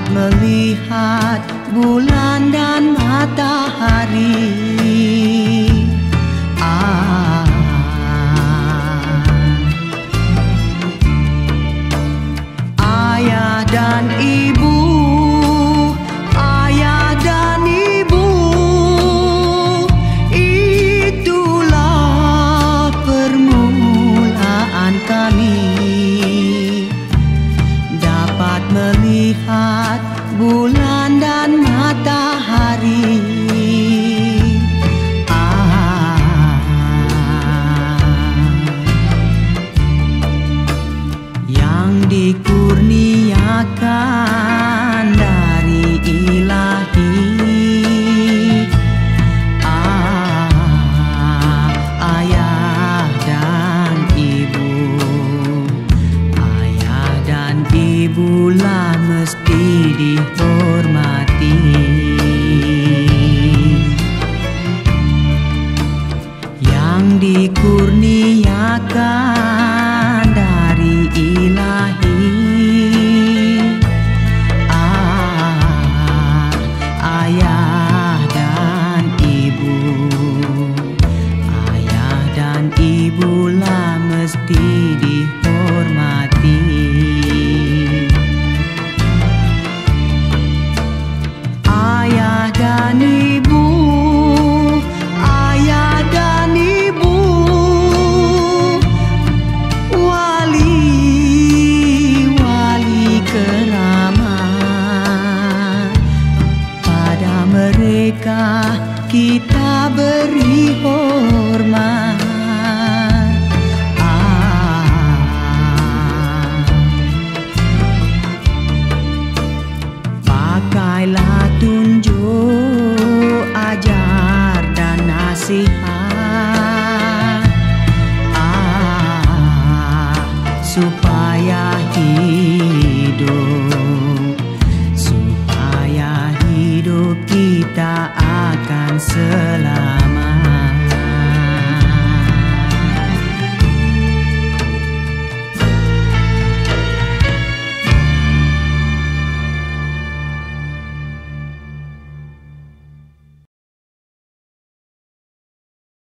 melihat bulan dan matahari. Ayah dan ibu, ayah dan ibu, itulah permulaan kami dapat melihat bulan dan matahari. Yang dikurniakan dari Ilahi, ayah dan ibu, ayah dan ibulah mesti dihormati. Yang dikurniakan dari Ilahi, ayah dan ibu, ayah dan ibulah mesti dihormati. Ayah dan ibu, ayah dan ibu, wali-wali keramat, pada mereka kita beri hormat.